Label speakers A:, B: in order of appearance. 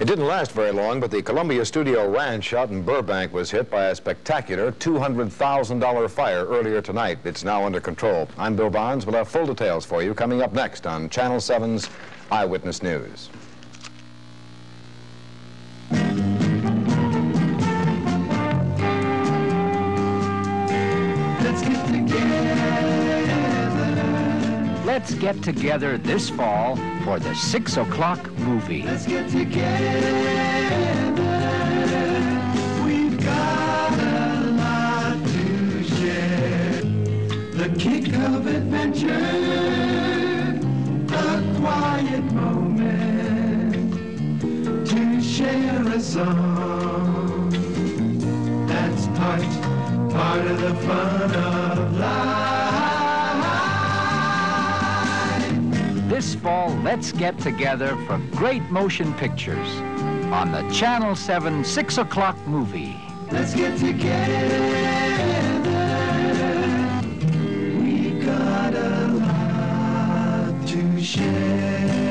A: didn't last very long, but the Columbia Studio Ranch out in Burbank was hit by a spectacular $200,000 fire earlier tonight. It's now under control. I'm Bill Barnes. We'll have full details for you coming up next on Channel 7's Eyewitness News.
B: Let's get together this fall for the 6 o'clock movie.
C: Let's get together. We've got a lot to share. The kick of adventure, a quiet moment to share a song. That's part of the fun of life.
B: This fall, let's get together for great motion pictures on the Channel 7 6 o'clock movie.
C: Let's get together. We got a lot to share.